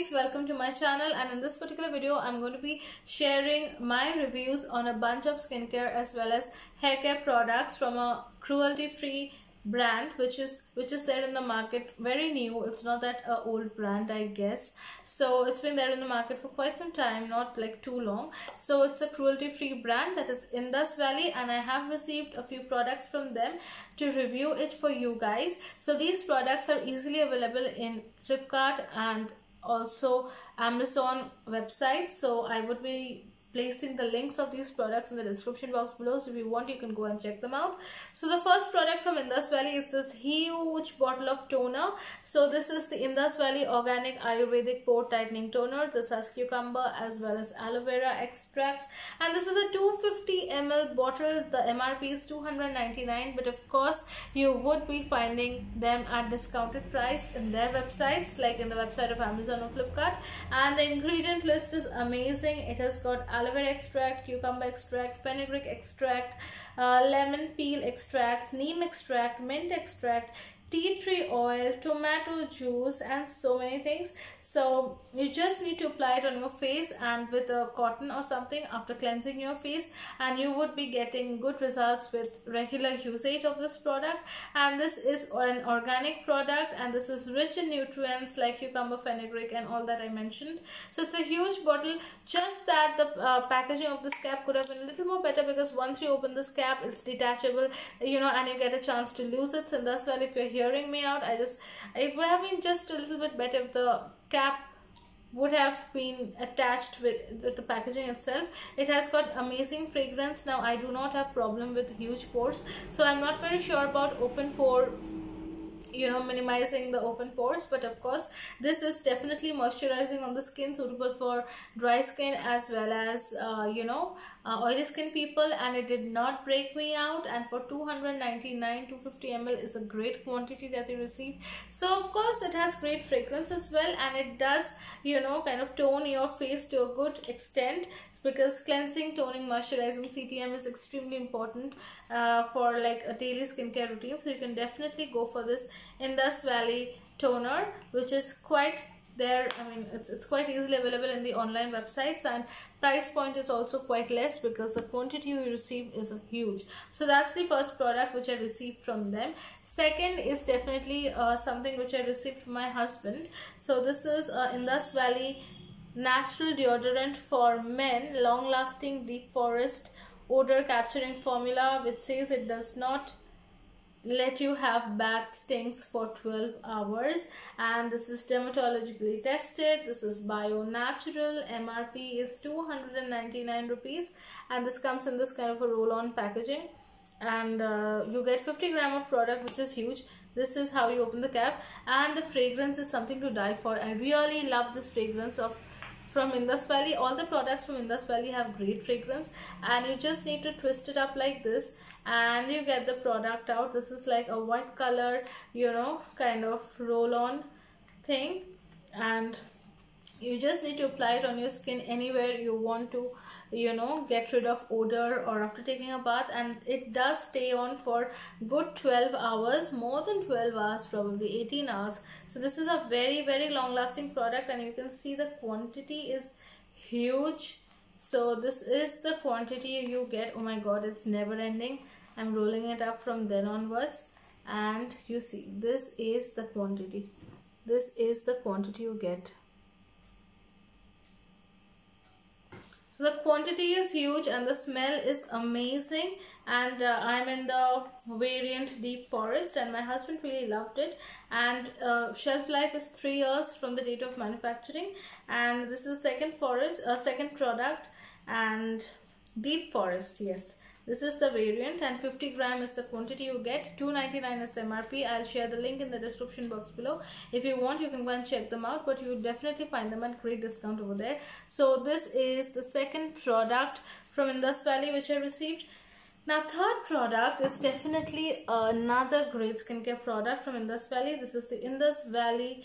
guys, welcome to my channel, and in this particular video I'm going to be sharing my reviews on a bunch of skincare as well as hair care products from a cruelty free brand which is there in the market, very new. It's not that old brand, I guess. So it's been there in the market for quite some time, not like too long. So it's a cruelty free brand that is Indus Valley, and I have received a few products from them to review it for you guys. So these products are easily available in Flipkart and also Amazon website. So I would be placing the links of these products in the description box below, so if you want you can go and check them out. So the first product from Indus Valley is this huge bottle of toner. So this is the Indus Valley Organic Ayurvedic Pore Tightening Toner. This has cucumber as well as aloe vera extracts, and this is a 250 ml bottle. The MRP is 299, but of course you would be finding them at discounted price in their websites, like in the website of Amazon or Flipkart. And the ingredient list is amazing. It has got aloe vera extract, cucumber extract, fenugreek extract, lemon peel extracts, neem extract, mint extract, tea tree oil, tomato juice, and so many things. So you just need to apply it on your face and with a cotton or something after cleansing your face, and you would be getting good results with regular usage of this product. And this is an organic product, and this is rich in nutrients like cucumber, fenugreek, and all that I mentioned. So it's a huge bottle, just that the packaging of this cap could have been a little more better, because once you open this cap it's detachable, and you get a chance to lose it. So that's why, if you're hearing me out, it would have been just a little bit better if the cap would have been attached with the packaging itself. It has got amazing fragrance. Now I do not have problem with huge pores, so I'm not very sure about open pore, minimizing the open pores. But of course this is definitely moisturizing on the skin, suitable for dry skin as well as oily skin people, and it did not break me out. And for 299, 250 ml is a great quantity that you receive. So of course it has great fragrance as well, and it does kind of tone your face to a good extent, because cleansing, toning, moisturizing, CTM is extremely important for like a daily skincare routine. So you can definitely go for this Indus Valley toner, which is quite there. I mean, it's quite easily available in the online websites, and price point is also quite less because the quantity you receive is huge. So that's the first product which I received from them. Second is definitely something which I received from my husband. So this is Indus Valley Natural Deodorant for Men, long lasting deep forest odor capturing formula, which says it does not let you have bad stinks for 12 hours. And this is dermatologically tested. This is bio natural. MRP is 299 rupees, and this comes in this kind of a roll-on packaging, and you get 50 gram of product, which is huge. This is how you open the cap, and the fragrance is something to die for. I really love this fragrance from Indus Valley. All the products from Indus Valley have great fragrance, and you just need to twist it up like this and you get the product out. This is like a white color, kind of roll-on thing, and you just need to apply it on your skin anywhere you want to get rid of odor or after taking a bath. And it does stay on for good 12 hours, more than 12 hours, probably 18 hours. So this is a very, very long lasting product, and you can see the quantity is huge. So this is the quantity you get. Oh my god, it's never ending. I'm rolling it up from then onwards, and you see, this is the quantity. This is the quantity you get. So the quantity is huge and the smell is amazing, and I'm in the variant Deep Forest, and my husband really loved it. And shelf life is 3 years from the date of manufacturing, and this is second product, and Deep Forest, yes. This is the variant, and 50 gram is the quantity you get. 299 is MRP. I'll share the link in the description box below. If you want, you can go and check them out, but you will definitely find them at great discount over there. So this is the second product from Indus Valley which I received. Now third product is definitely another great skincare product from Indus Valley. This is the Indus Valley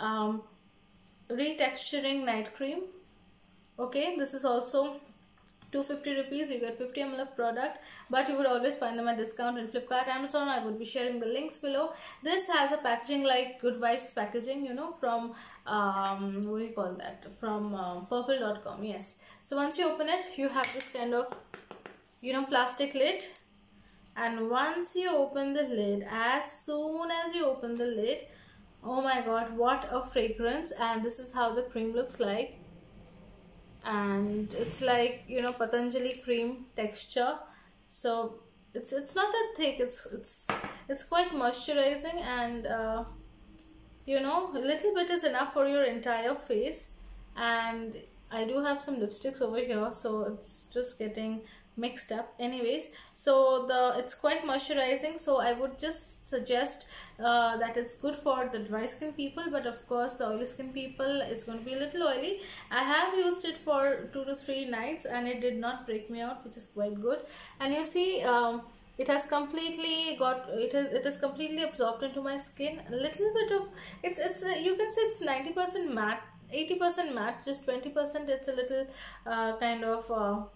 Retexturing Night Cream. Okay, this is also 250 rupees. You get 50 ml of product, but you would always find them at discount in Flipkart, Amazon. I would be sharing the links below. This has a packaging like Good Vibes packaging, you know, from what do you call that, from purple.com. Yes, so once you open it, you have this kind of, you know, plastic lid. And once you open the lid, as soon as you open the lid, oh my god, what a fragrance. And this is how the cream looks like, and it's like, you know, Patanjali cream texture. So it's not that thick, it's quite moisturizing, and you know, a little bit is enough for your entire face. And I do have some lipsticks over here, so it's just getting mixed up. Anyways, so it's quite moisturizing, so I would just suggest that it's good for the dry skin people, but of course the oily skin people, it's going to be a little oily. I have used it for 2 to 3 nights and it did not break me out, which is quite good. And you see, it has completely completely absorbed into my skin. A little bit of you can say it's 90% matte, 80% matte, just 20% it's a little kind of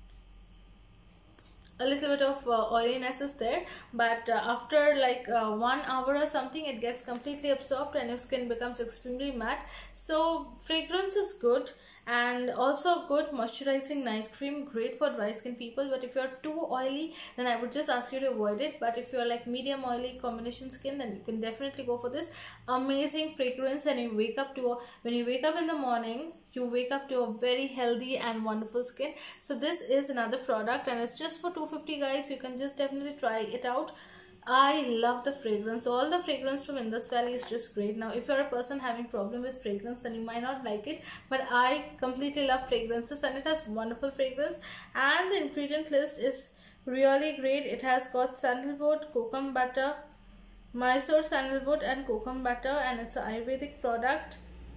a little bit of oiliness is there, but after like 1 hour or something, it gets completely absorbed and your skin becomes extremely matte. So fragrance is good, and also good moisturizing night cream, great for dry skin people. But if you're too oily, then I would just ask you to avoid it. But if you're like medium oily combination skin, then you can definitely go for this amazing fragrance. And you wake up to when you wake up in the morning, you wake up to a very healthy and wonderful skin. So this is another product, and it's just for 250, guys. You can just definitely try it out. I love the fragrance. All the fragrance from Indus Valley is just great. Now if you're a person having problem with fragrance, then you might not like it, but I completely love fragrances, and it has wonderful fragrance. And the ingredient list is really great. It has got sandalwood, kokum butter, Mysore sandalwood and kokum butter, and it's an Ayurvedic product.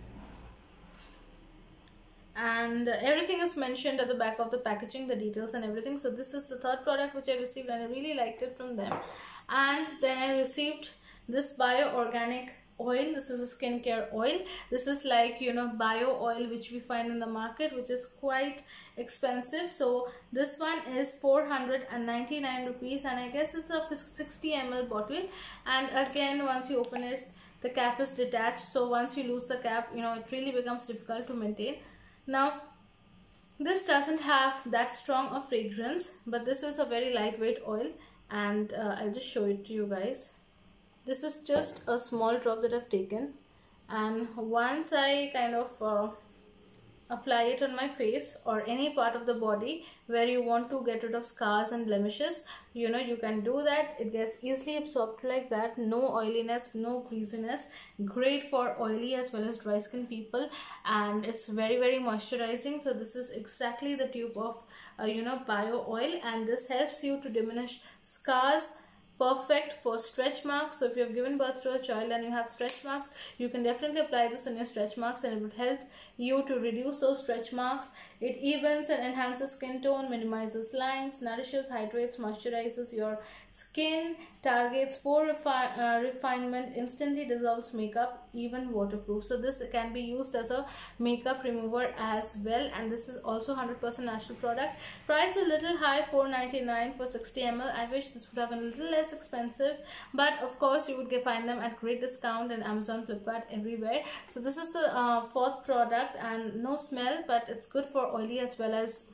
And everything is mentioned at the back of the packaging, the details and everything. So this is the third product which I received, and I really liked it from them. And then I received this bio organic oil. This is a skincare oil. This is like, you know, bio oil which we find in the market, which is quite expensive. So this one is 499 rupees, and I guess it's a 60 ml bottle. And again, once you open it, the cap is detached, so once you lose the cap, you know, it really becomes difficult to maintain. Now this doesn't have that strong a fragrance, but this is a very lightweight oil, and I'll just show it to you guys. This is just a small drop that I've taken, and once I kind of apply it on my face or any part of the body where you want to get rid of scars and blemishes, you know, you can do that. It gets easily absorbed like that. No oiliness, no greasiness. Great for oily as well as dry skin people, and it's very, very moisturizing. So this is exactly the tube of you know, bio oil, and this helps you to diminish scars. Perfect for stretch marks. So if you have given birth to a child and you have stretch marks, you can definitely apply this on your stretch marks, and it would help you to reduce those stretch marks. It evens and enhances skin tone, minimizes lines, nourishes, hydrates, moisturizes your skin, targets pore refinement, instantly dissolves makeup, even waterproof. So this can be used as a makeup remover as well, and this is also 100% natural product. Price a little high, 499 for 60 ml. I wish this would have been a little less expensive, but of course you would find them at great discount in Amazon, Flipkart, everywhere. So this is the fourth product, and no smell, but it's good for oily as well as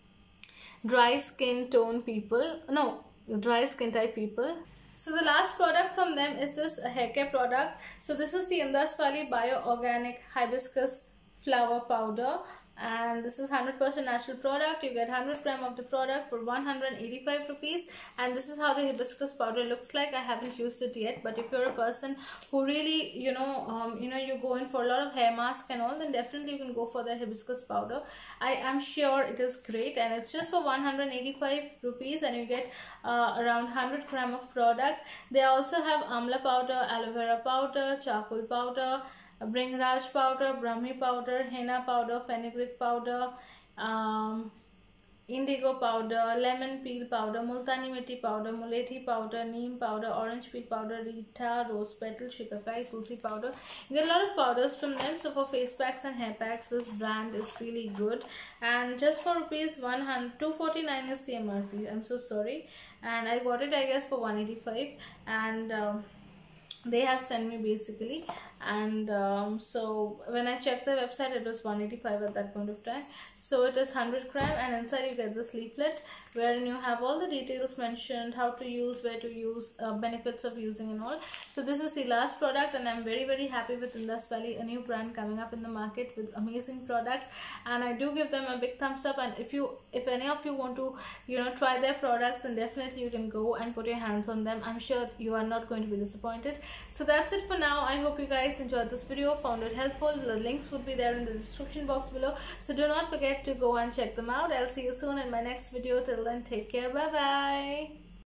dry skin tone people, no, dry skin type people. So the last product from them is this hair care product. So this is the Indus Valley Bio Organic Hibiscus Flower Powder, and this is 100% natural product. You get 100 gram of the product for 185 rupees, and this is how the hibiscus powder looks like. I haven't used it yet, but if you're a person who really, you go in for a lot of hair mask and all, then definitely you can go for the hibiscus powder. I am sure it is great, and it's just for 185 rupees, and you get around 100 gram of product. They also have amla powder, aloe vera powder, charcoal powder, Bringraj powder, Brahmi powder, henna powder, fenugreek powder, indigo powder, lemon peel powder, multani mitti powder, mulethi powder, neem powder, orange peel powder, rita, rose petal, shikakai, tulsi powder. You get a lot of powders from them. So for face packs and hair packs, this brand is really good. And just for rupees 249 is the MRP. I'm so sorry. And I got it, I guess, for 185. And they have sent me basically, and so when I checked the website, it was 185 at that point of time. So it is 100 gram, and inside you get this leaflet wherein you have all the details mentioned, how to use, where to use, benefits of using and all. So this is the last product, and I'm very happy with Indus Valley, a new brand coming up in the market with amazing products, and I do give them a big thumbs up. And if any of you want to try their products, then definitely you can go and put your hands on them. I'm sure you are not going to be disappointed. So that's it for now. I hope you guys enjoyed this video, found it helpful. The links would be there in the description box below, so do not forget to go and check them out. I'll see you soon in my next video. Till then, take care. Bye bye.